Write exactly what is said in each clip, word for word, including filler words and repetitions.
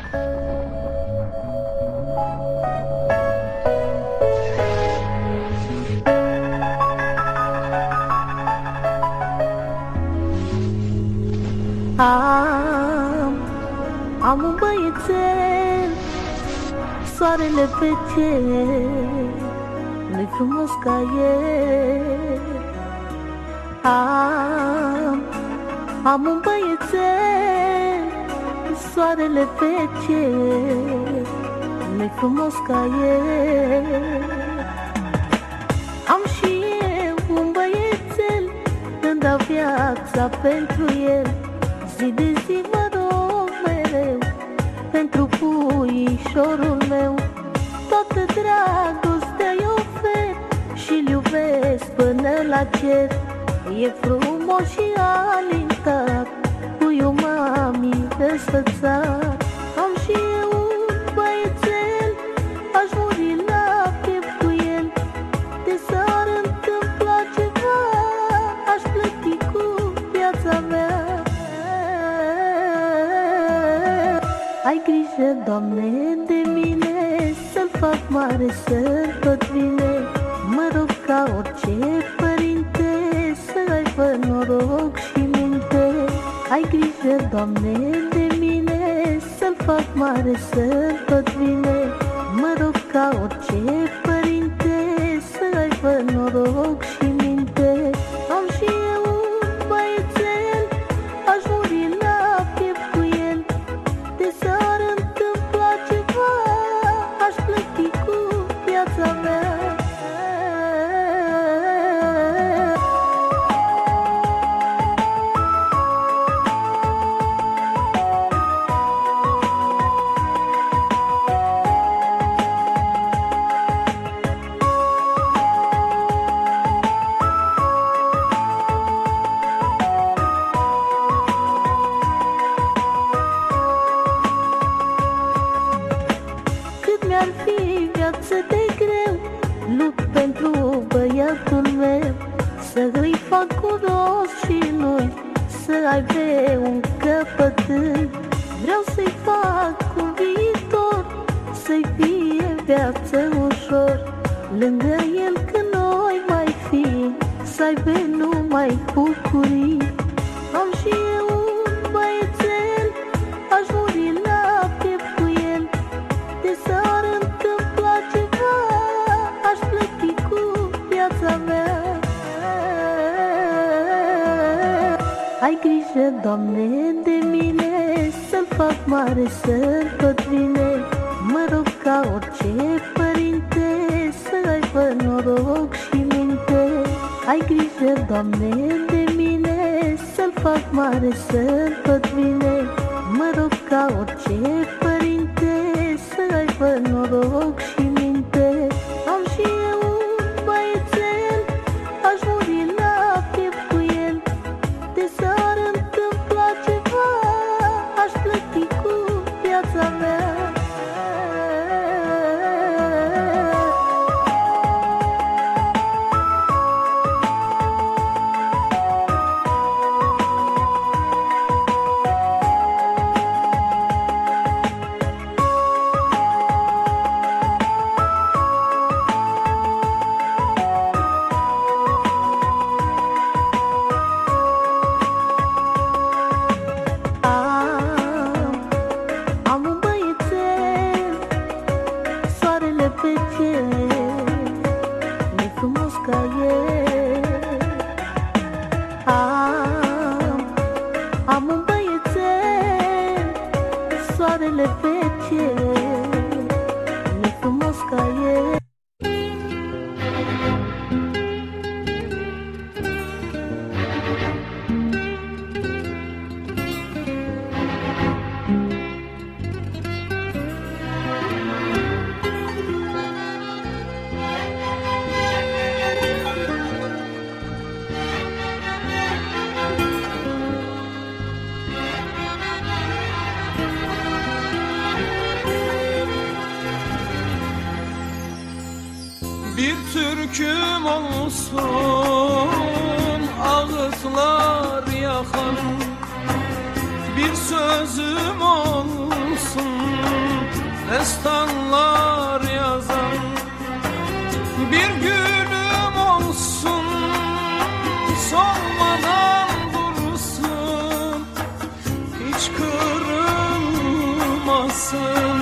Am, am un băiețel, soarele pe cer, nu-i frumos ca el. Am, am un băiețel, soarele pe cer, nu-i frumos ca el. Am și eu un băiețel, îmi dau viața pentru el. Zi de zi mă rog mereu pentru puișorul meu. Toată dragostea-i ofer și-l iubesc până la cer. E frumos și alintat, puiul mami răsfățat. Am și eu un băiețel, aș muri la piept cu el. De s-ar întâmpla ceva, aș plăti cu viața mea. Ai grijă, Doamne, de mine, să-l fac mare, să-l tot bine. Mă rog ca orice părinte, să aibă noroc și minte. Ai grijă, Doamne, de mine, să-l fac mare, să-l tot bine. Mă rog ca orice părinte, să aibă noroc și minte. Am și eu un băiețel, aș muri la piept cu el. De s-ar întâmpla ceva, aș plăti cu viața mea. Mi-ar fi viață de greu, lupt pentru băiatul meu. Să îi fac cu rost și lui, să aibă un căpătâi. Vreau să-i fac un viitor, să-i fie viață ușor. Lângă el când noi mai fi, să aibă numai bucurii. Am și eu un băiețel, aș muri la piept cu el. De s-ar întâmpla ceva, aș plăti cu viața mea. Ai grijă, Doamne, de mine, să-l fac mare, să-l tot bine. Mă rog ca orice părinte, să aibă noroc și minte. Ai grijă, Doamne, de mine, să-l fac mare, să-l tot bine. Mă rog ca orice părinte, să aibă noroc și minte. Am și eu un băiețel, aș muri la piept cu el. De s-ar întâmpla ceva, aș plăti cu viața mea. Am un băiețel, soarele pe cer, nu-i frumos ca el. Bir türküm olsun ağızlar yakan, bir sözüm olsun Koparılmasın,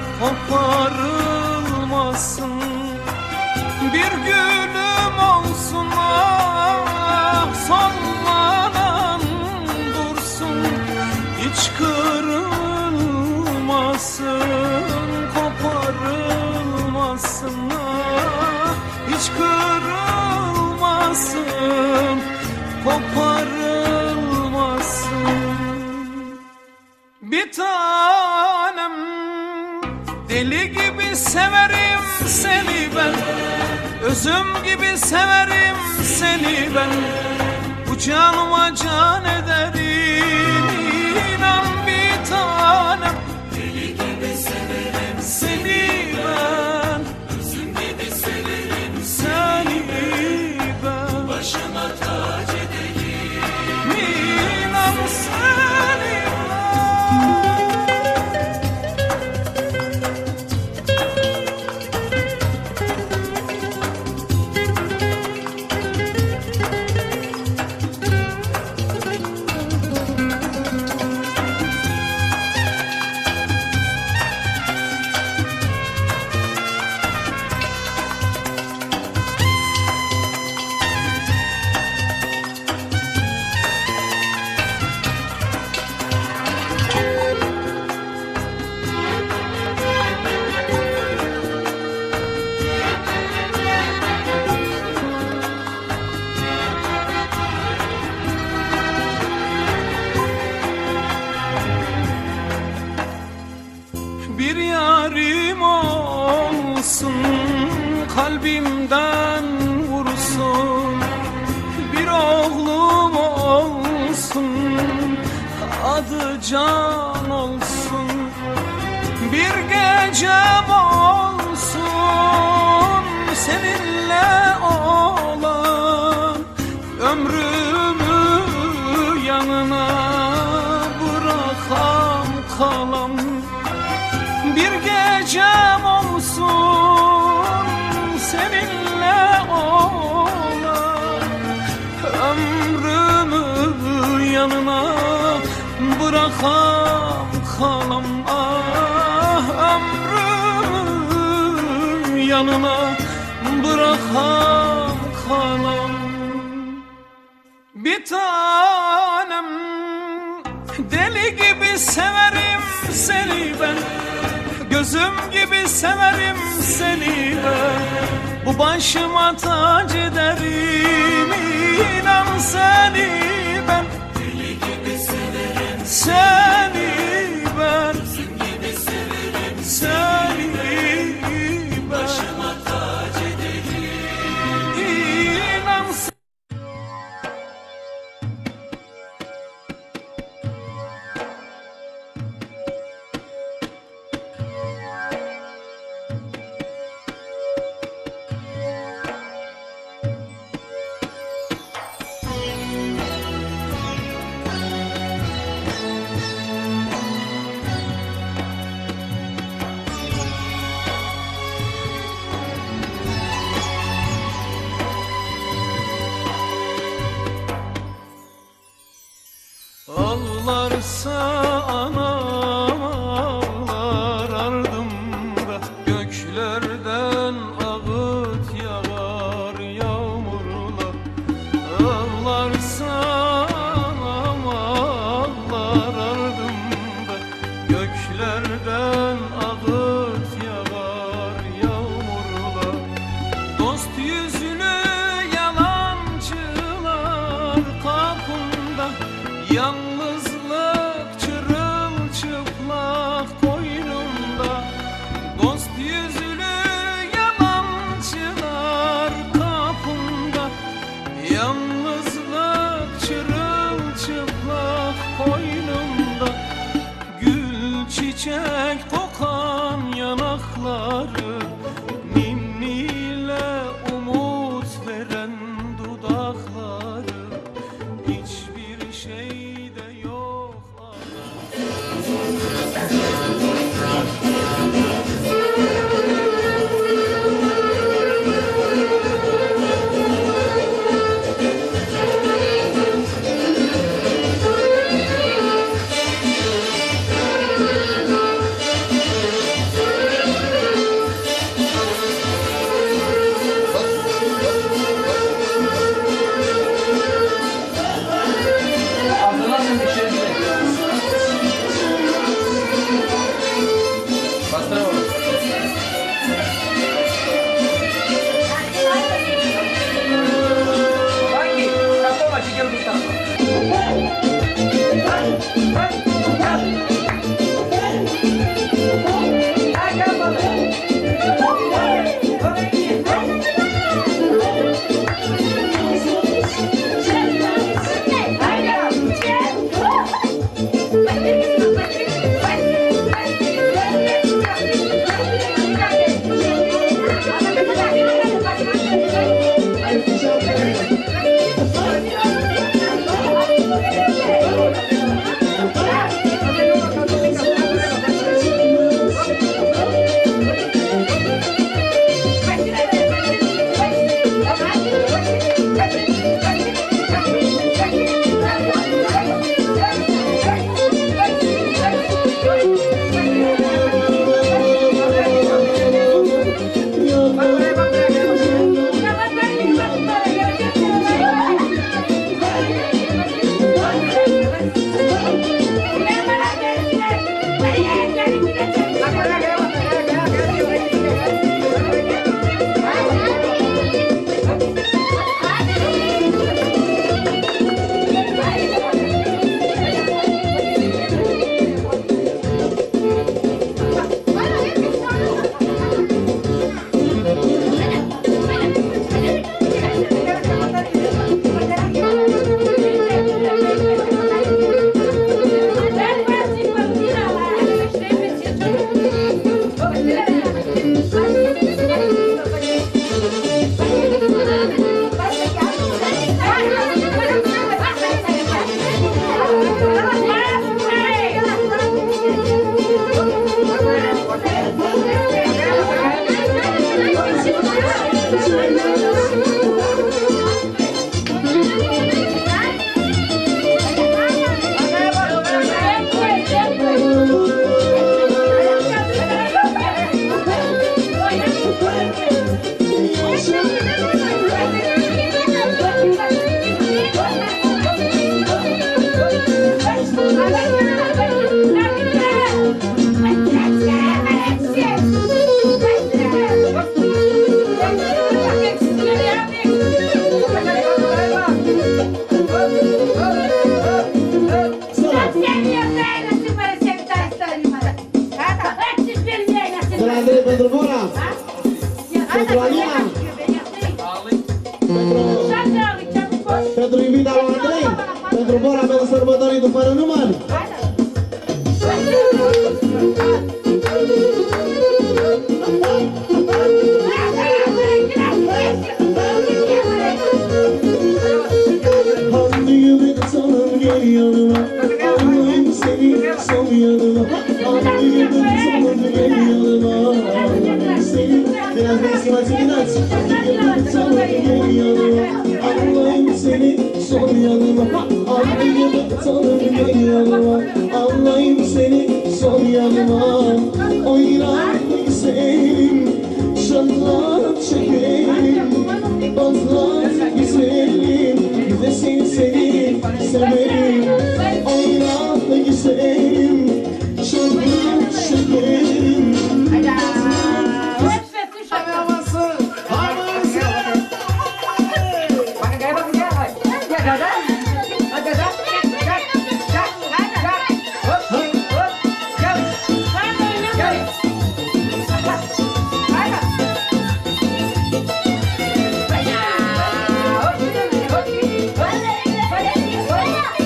koparılmasın. Bir gülüm olsun ah, sallanan dursun. Hiç kırılmasın, koparılmasın ah, hiç kırılmasın, koparılmasın. Bir tanem, deli gibi severim seni ben, özüm gibi severim seni ben. Bu canıma can ederim, inan bir tanem. Deli gibi severim seni ben, özüm gibi severim seni ben. Başıma tac ederim, inan seni ben. Bir yarim olsun, kalbimden vursun. Bir oğlum olsun, adı Can olsun. Bir gecem olsun, seninle olan. Ömrümü yanına bırakam kalam. Bir gecem olsun, seninle olan. Ömrümü yanına bırakam kalam ah. Ömrümü yanına bırakam kalam. Bir tanem, deli gibi severim seni ben, gözüm gibi severim seni ben. Bu başıma tac ederim, inan seni ben. Deli gibi severim seni ben, gözüm gibi severim seni ben. Başıma tac ederim, inan seni. Ağlarsa anam ağlar ardımda, göklerden ağıt yağar yağmurlar. Ağlarsa anam ağlar ardımda, göklerden ağıt yağar yağmurlar. Dost yüzlü yalancılar kapımda, yalnızlık çırılçıplak koynumda. Dost yüzlü yalancılar kapımda, yalnızlık çırılçıplak koynumda. Gül çiçek kokan yanakları, ninniyle umut veren dudakları. Hiçbir şeyde yok pentru Bora. Pentru Alina. Pentru, pentru iubita lui Andrei. Pentru Bora, pentru sărbătorii după fără număr. Gel yanıma, alayım seni son yanıma. Alayım son gel yanıma. Seni biraz besmatini aç. Alayım son gel yanıma. Alayım seni son yanıma. Alayım son gel yanıma. Alayım seni son yanıma. Oynar güzelim, şanlar çekelim. Bazılar güzelim, bir de seni seni severim. Oynar güzelim, şanlar çekelim. Hãy subscribe cho kênh Ghiền Mì Gõ để không bỏ lỡ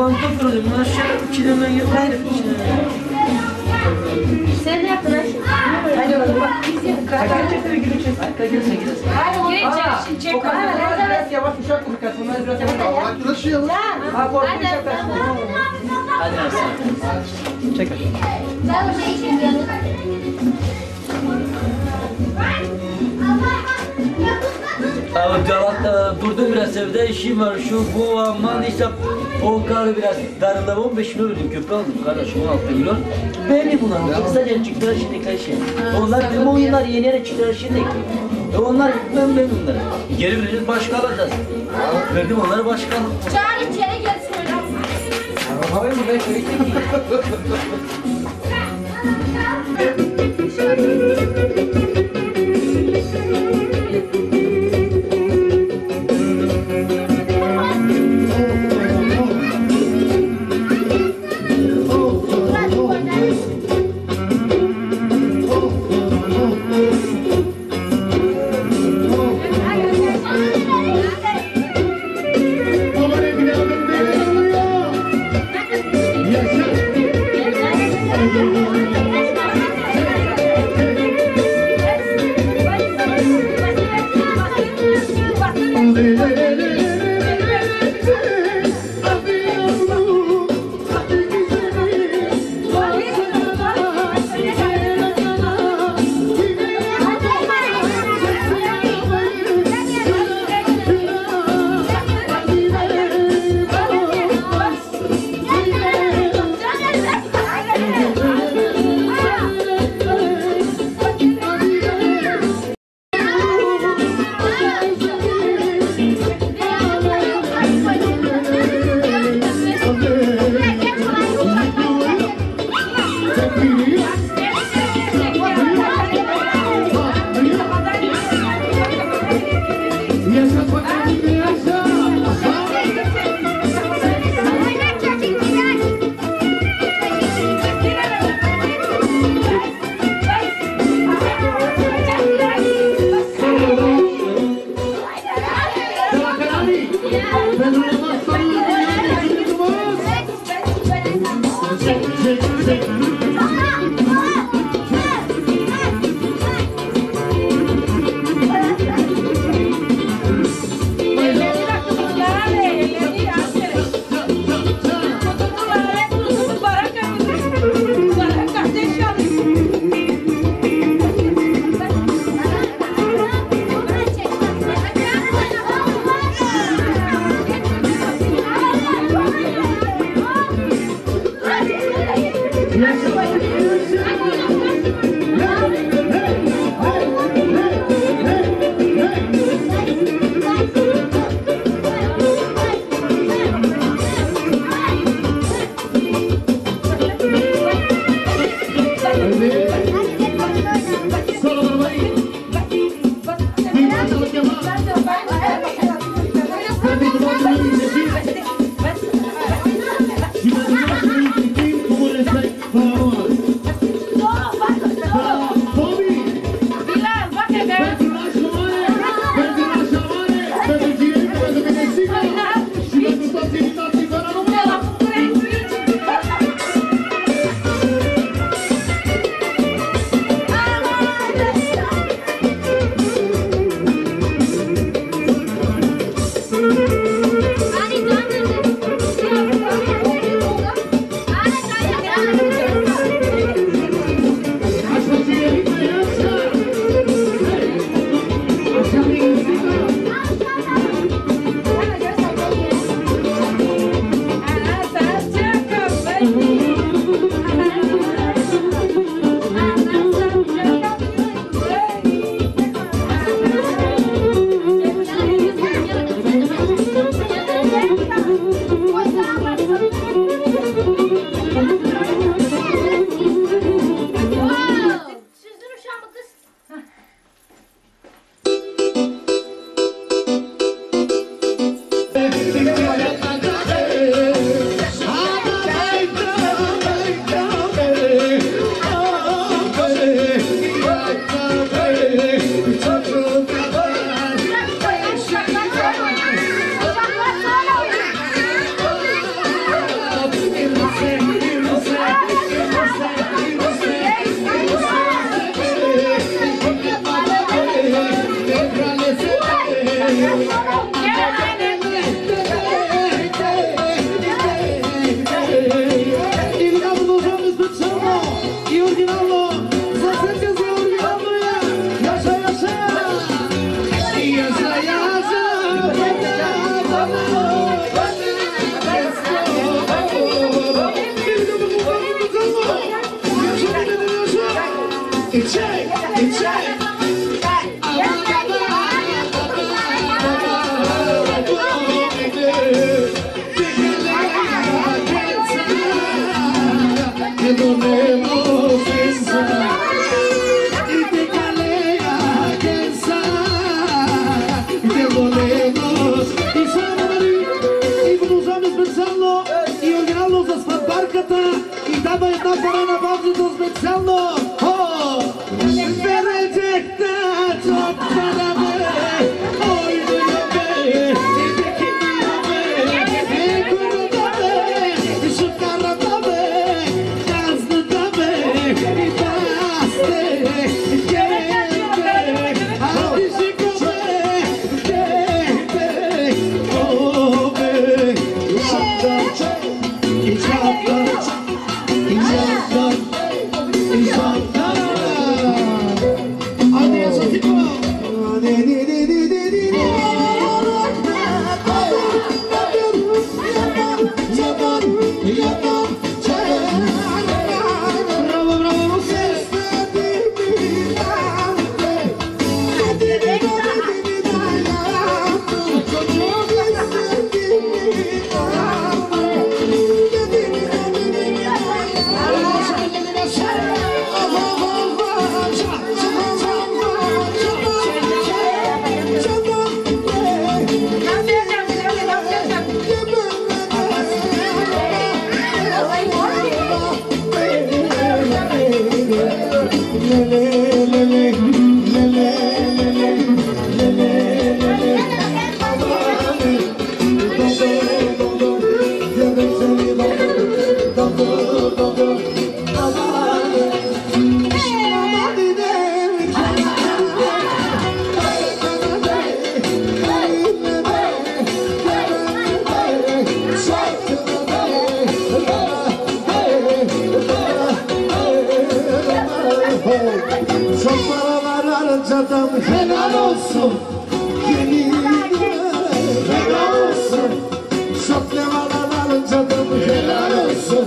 mantı kırılıyor. Bunlar şey çilemeye girmeyelim. Sen ne yaptın Ayşe? Hadi oğlum bak. Kakar çekti ve gülü çekti. Kakar çekti. Geç, çek. Biraz yavaş uşak kurkat. Bunlar biraz yavaş. Yaklaşıyor. Ha korku uşak kaçtı. Hadi Ersan. Çek. Ben o şeyi çekiyorum. Abi Calat'ta durdum biraz evde işim var şu bu aman işte o karı biraz darında on beş milyon ödüm köprü aldım kardeşim on altı milyon. Beğendim bunlar. Kısaca çıktılar şimdiki şey. Onlar bizim oyunlar yeni yere çıktılar şimdi. E onlar ben ben bunları. Geri vereceğiz başka alacağız. Verdim onları başka alalım. Çağır içeri gel söyle. Havayı mı ben köy Por favor. Barkata i dawaj na porana bardzo to specjalno. O! Verecekte çok beraber. Oj, beraber. Helal olsun, helal olsun. Çok ne var canım, helal olsun.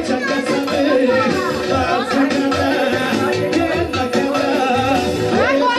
Agora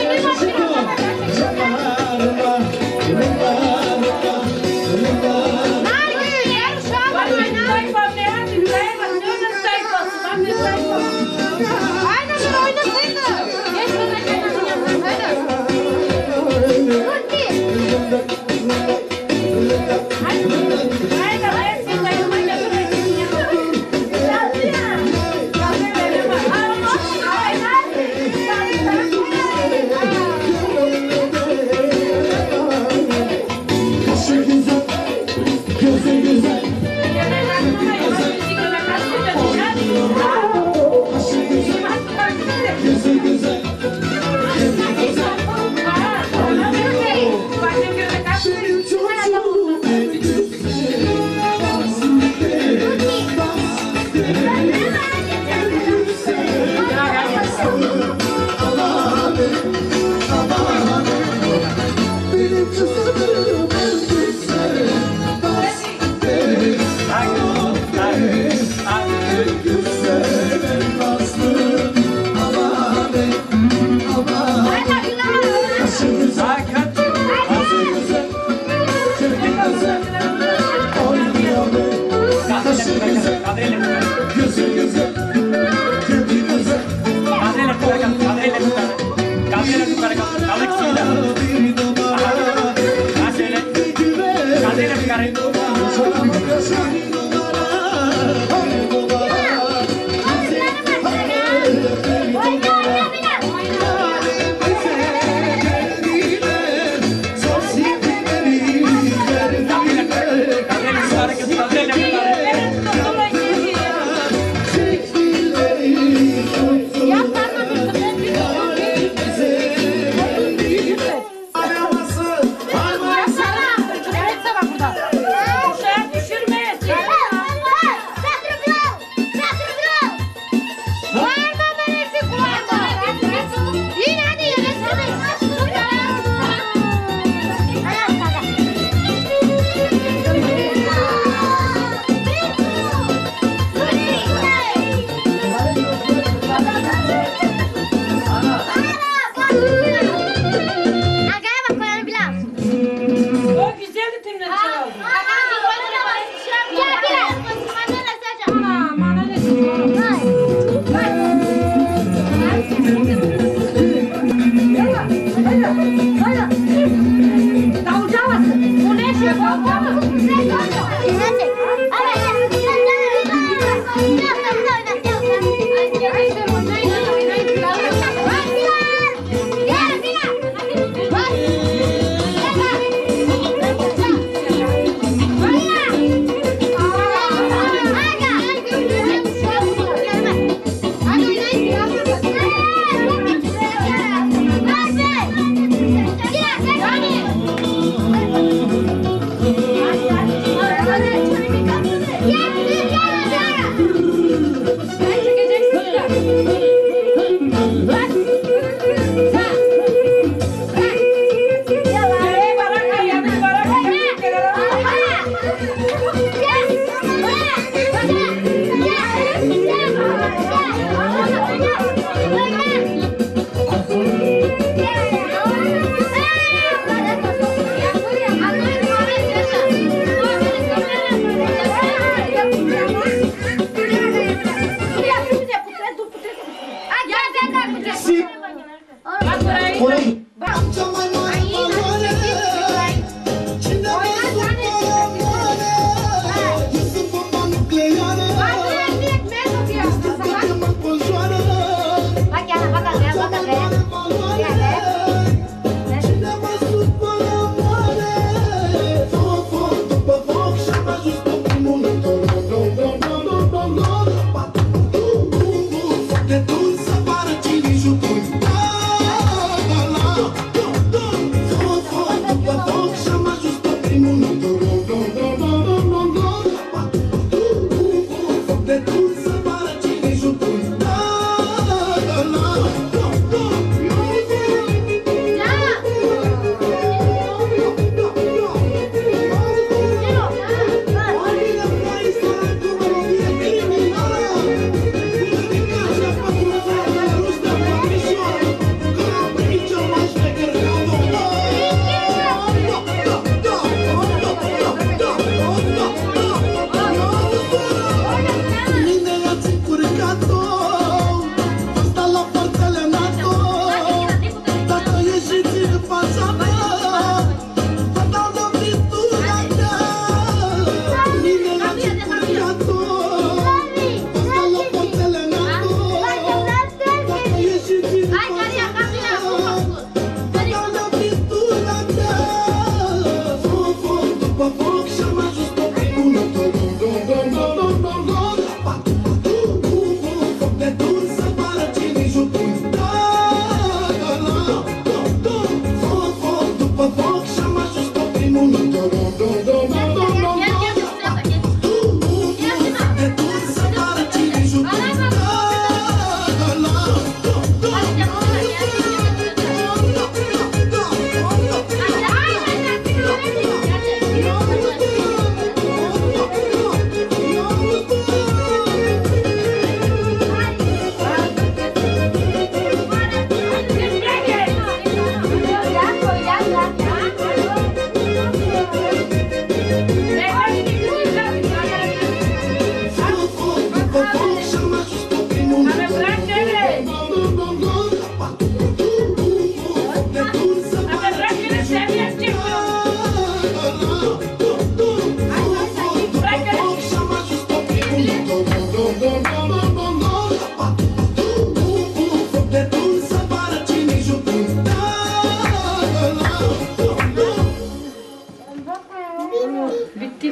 care nu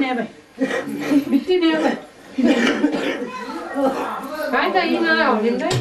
neve. Bitti neve. Hai da yine alayım da.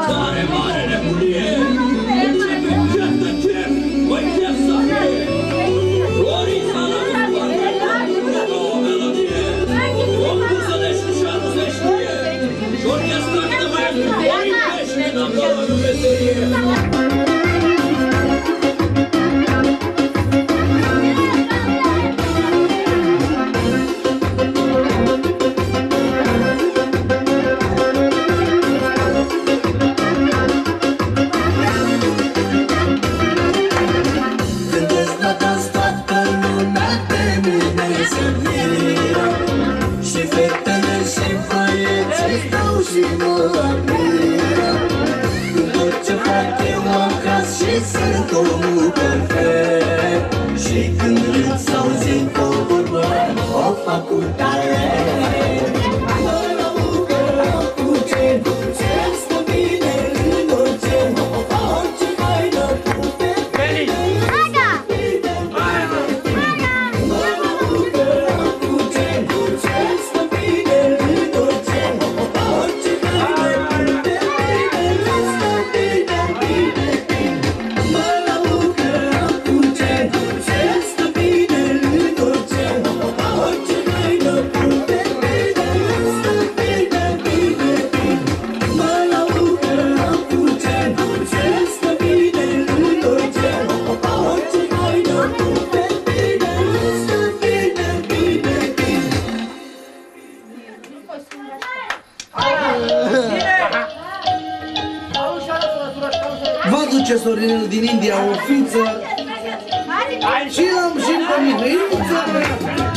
Tare mare nebunie! Chef de chef! Măi chef să fie! Florița la urmă! Nouă melodie! O muză de șușa nu se știe! Și orchestra de maestru Florin Pești în apără veselie! Sunt omul perfect și când râd sau zic o vorbă, o fac cu tare. Mă bucură cu ce, cu ce stă bine în orice, orice haină cu fete. Mă bucură cu ce, cu ce stă bine în orice, orice haină cu fete. Stă bine, bine, bine. Vă duce Sorinel din India o fiță și am și pe mine Iuța mea.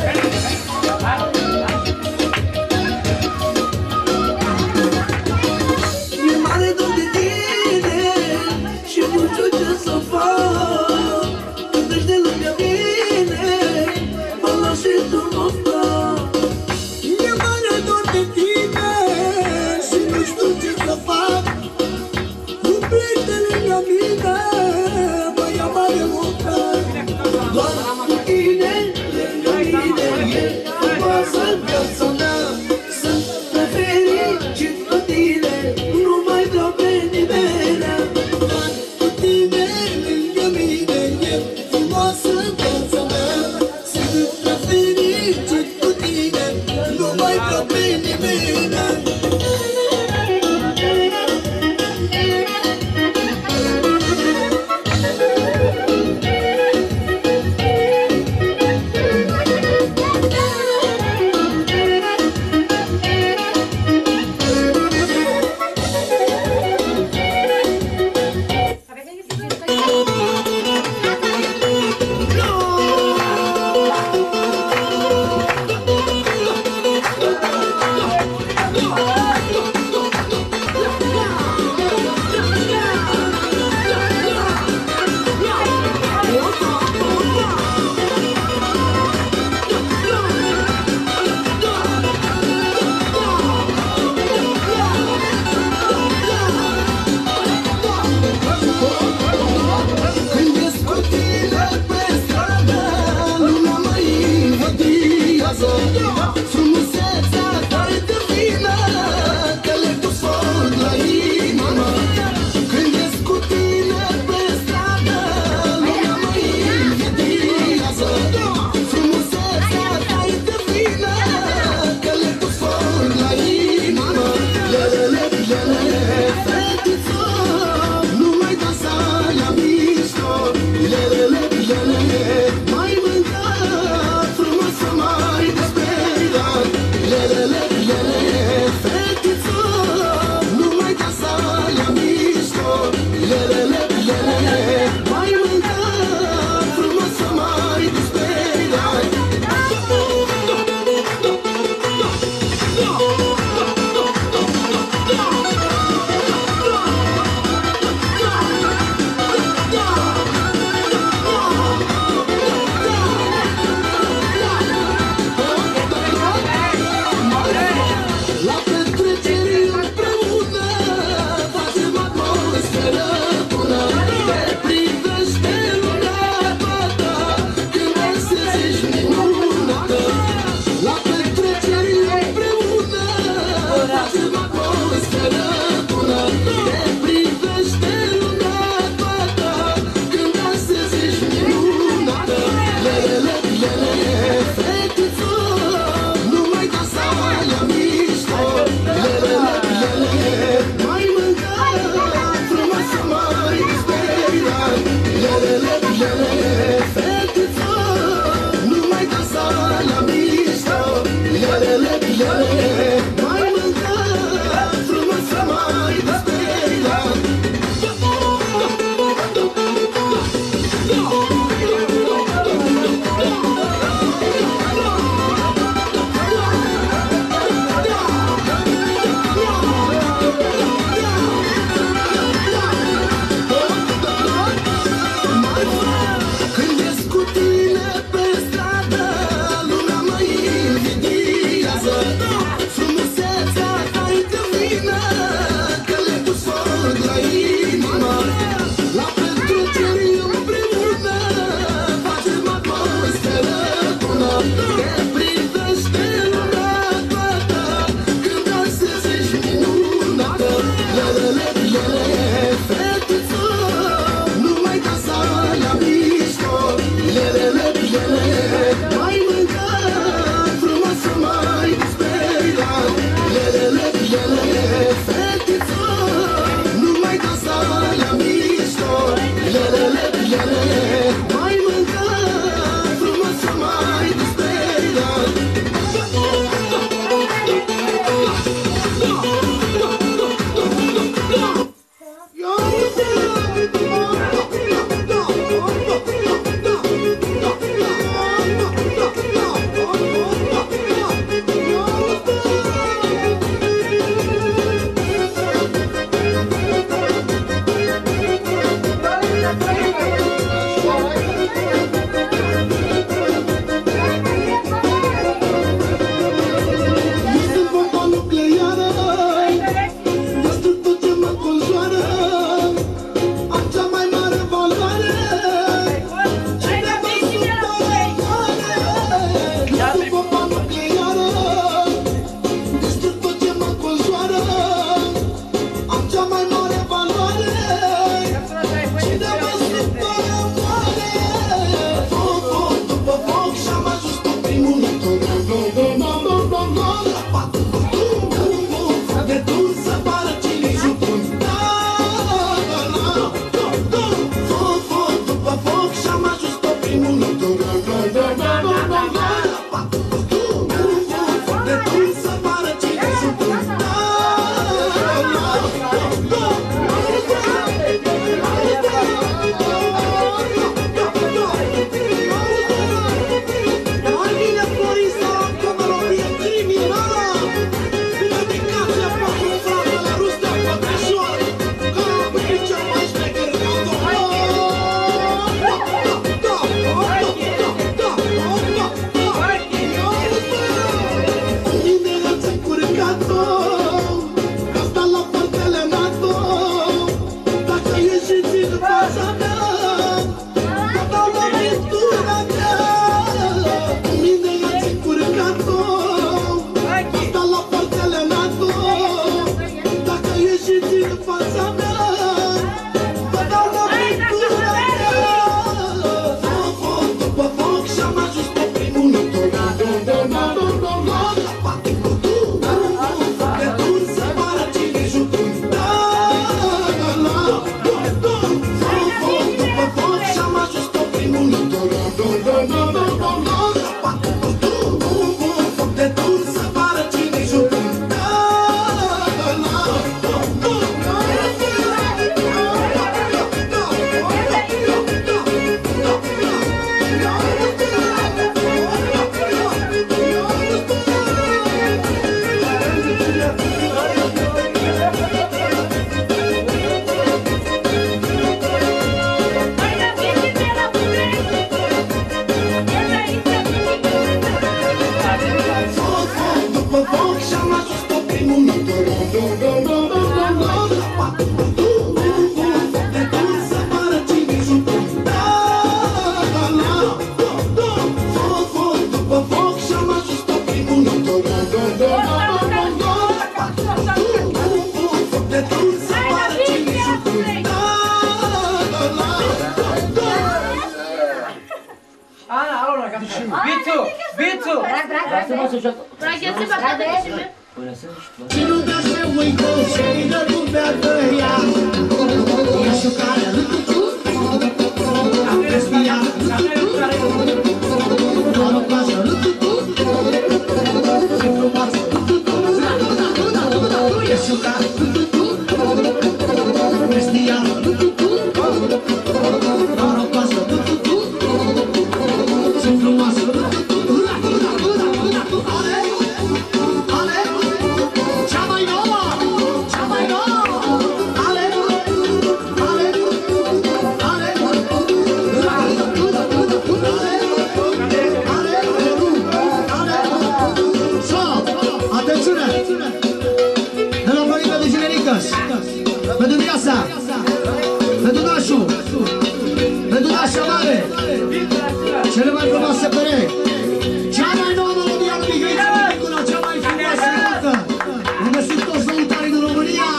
E mare dor de tine și nu știu ce să fac. Când treci de lângă mine, mă lași și tu nu sta. E mare dor de tine și nu știu ce să fac. Pleci de lângă mine, băia mare mocan. Doar cu tine Bitu! Bitu! Lasă-mă să joc. Până să Și nu da să uit și de lumea tăia. E șucare lututu. Respira lututu. Doar pasă lututu. Și frumoasă lututu. E șucare lututu. Respira lututu. Doar pasă lututu. Și frumoasă lututu. Pentru Miasa, pentru Nașu, pentru Nașa Mare, cele mai frumoase perechi, cea mai nouă melodie a lui Mihai Țipicuna, cea mai frumoasă dată, unde sunt toți lăutarii din România.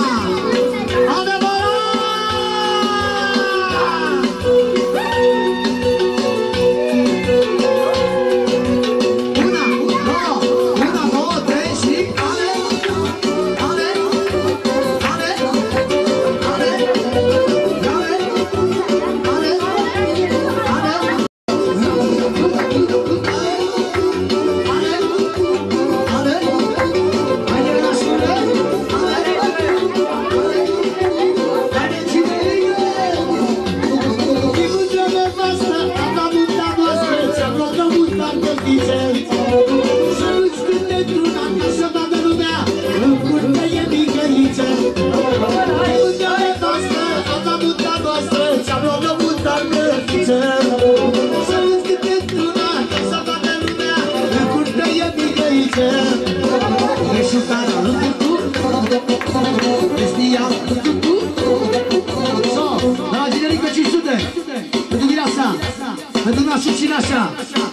Pentru Nașu și Nașa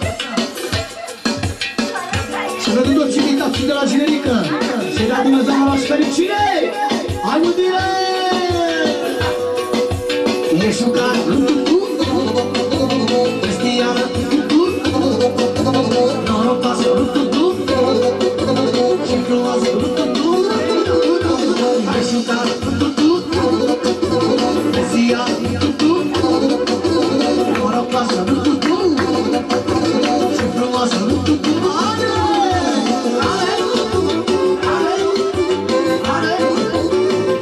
și pentru toți invitații de la generică și la Dumnezeu la fericire. Hai mândire! Ești un car Cristiană norocoasă și frumoasă. Ești un car Cristiană norocoasă și frumoasă. Ale! Ale! Ale! Ale!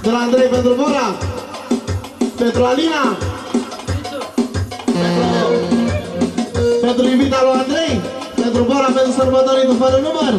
De la Andrei pentru Bora, pentru Alina, pentru iubita lui Andrei, pentru Bora, pentru sărbătoritul fără număr.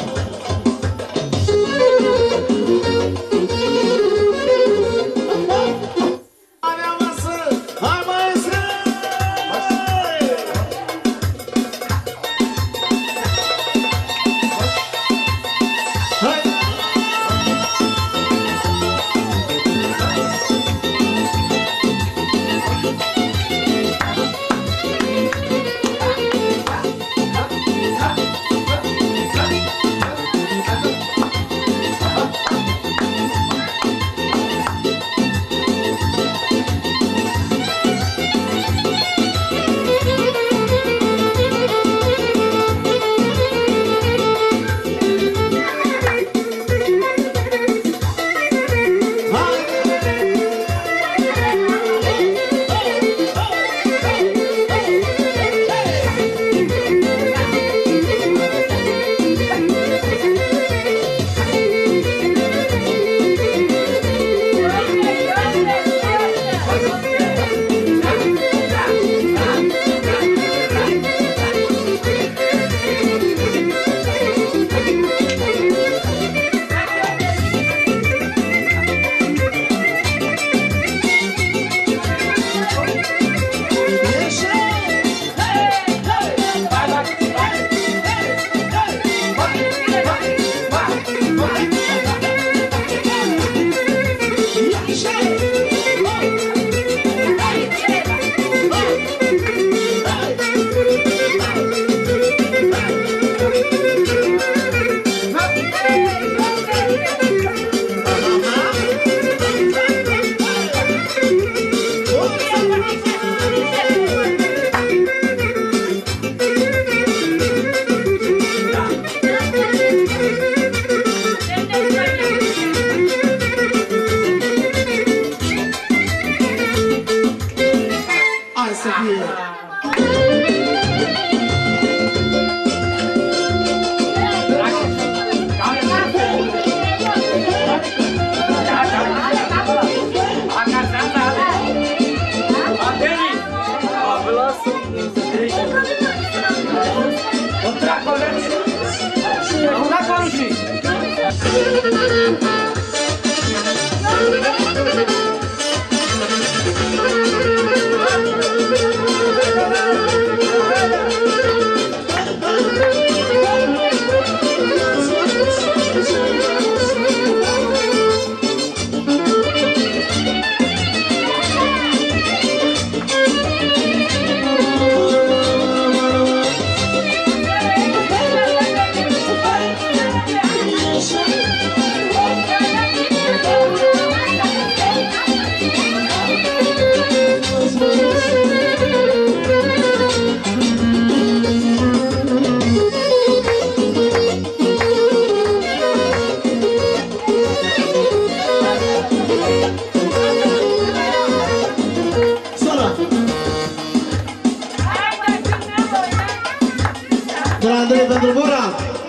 De la Andrei pentru Bora,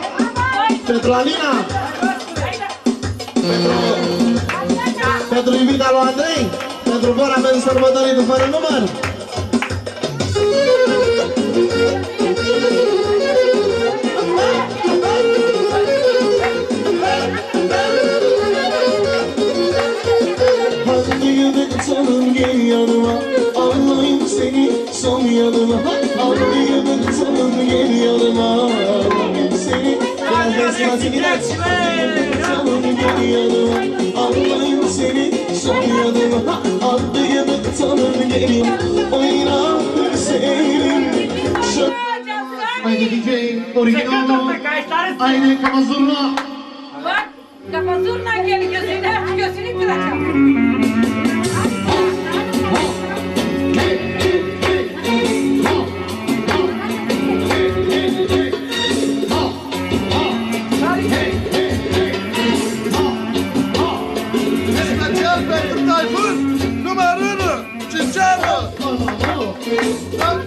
pentru Alina, pentru, pentru iubita lui Andrei, pentru Bora, pentru sărbătoritul fără număr. Hadi yürü canım gel yanıma, alayım seni son yanıma. Hadi yürü canım gel yanıma, alayım seni. Gel gel hadi gidelim. Canım gel yanıma, alayım seni son yanıma. Hadi yürü canım gel, oyna sevgilim. Haydi D J, original, aynı Kamazurla. Bak, Kamazurla gel gözüne, gözünü kıracağım. Tayfun, numaranı, çiçeğini.